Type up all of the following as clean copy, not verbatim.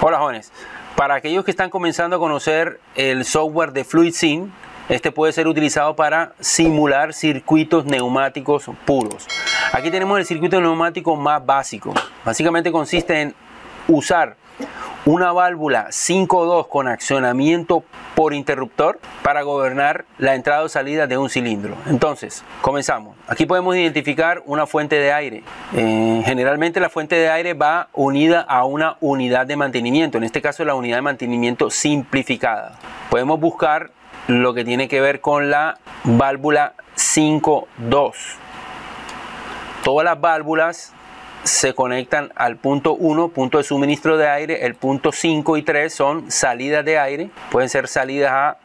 Hola jóvenes, para aquellos que están comenzando a conocer el software de FluidSim, este puede ser utilizado para simular circuitos neumáticos puros. Aquí tenemos el circuito neumático más básico. Básicamente consiste en usar una válvula 5.2 con accionamiento por interruptor para gobernar la entrada o salida de un cilindro. Entonces, comenzamos. Aquí podemos identificar una fuente de aire. Generalmente la fuente de aire va unida a una unidad de mantenimiento. En este caso, la unidad de mantenimiento simplificada. Podemos buscar lo que tiene que ver con la válvula 5.2. Todas las válvulas se conectan al punto 1, punto de suministro de aire. El punto 5 y 3 son salidas de aire. Pueden ser salidas a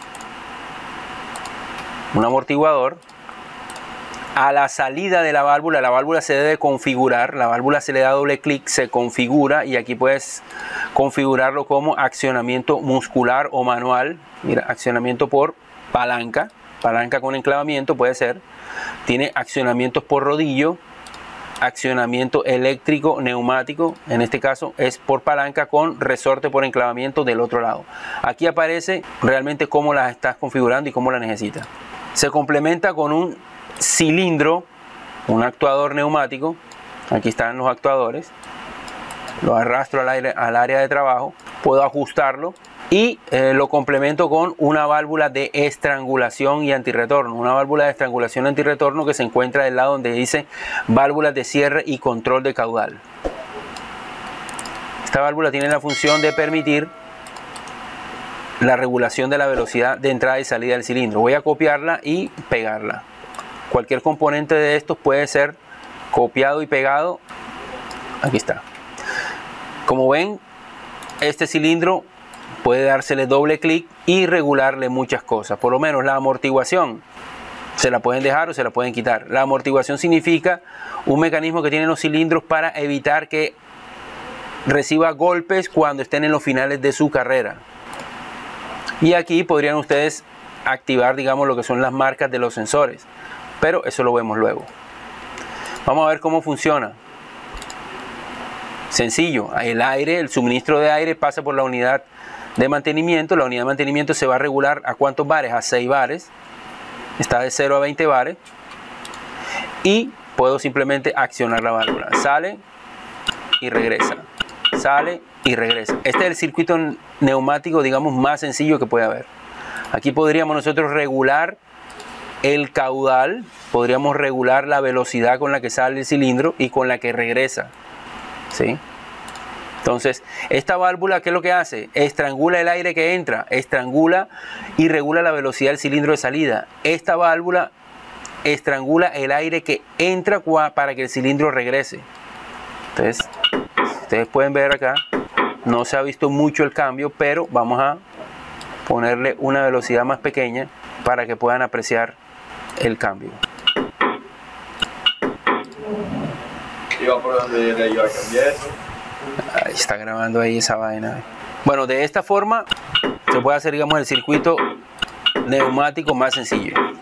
un amortiguador. A la salida de la válvula se debe configurar. La válvula se le da doble clic, se configura y aquí puedes configurarlo como accionamiento muscular o manual. Mira, accionamiento por palanca. Palanca con enclavamiento puede ser. Tiene accionamientos por rodillo. Accionamiento eléctrico neumático, en este caso es por palanca con resorte por enclavamiento del otro lado. Aquí aparece realmente cómo las estás configurando y cómo la necesitas. Se complementa con un cilindro, un actuador neumático. Aquí están los actuadores. Lo arrastro al área de trabajo. Puedo ajustarlo. Y lo complemento con una válvula de estrangulación y antirretorno. Una válvula de estrangulación y antirretorno que se encuentra del lado donde dice válvulas de cierre y control de caudal. Esta válvula tiene la función de permitir la regulación de la velocidad de entrada y salida del cilindro. Voy a copiarla y pegarla. Cualquier componente de estos puede ser copiado y pegado. Aquí está. Como ven, este cilindro puede dársele doble clic y regularle muchas cosas. Por lo menos la amortiguación se la pueden dejar o se la pueden quitar. La amortiguación significa un mecanismo que tienen los cilindros para evitar que reciba golpes cuando estén en los finales de su carrera. Y aquí podrían ustedes activar, digamos, lo que son las marcas de los sensores. Pero eso lo vemos luego. Vamos a ver cómo funciona. Sencillo, el suministro de aire pasa por la unidad de mantenimiento. La unidad de mantenimiento se va a regular a cuántos bares, a 6 bares. Está de 0 a 20 bares. Y puedo simplemente accionar la válvula. Sale y regresa. Sale y regresa. Este es el circuito neumático, digamos, más sencillo que puede haber. Aquí podríamos nosotros regular el caudal. Podríamos regular la velocidad con la que sale el cilindro y con la que regresa. ¿Sí? Entonces, esta válvula, ¿qué es lo que hace? Estrangula el aire que entra, estrangula y regula la velocidad del cilindro de salida. Esta válvula estrangula el aire que entra para que el cilindro regrese. Entonces, ustedes pueden ver acá, no se ha visto mucho el cambio, pero vamos a ponerle una velocidad más pequeña para que puedan apreciar el cambio. Iba por donde le iba a cambiar eso. Ahí está grabando ahí esa vaina. Bueno, de esta forma se puede hacer, digamos, el circuito neumático más sencillo.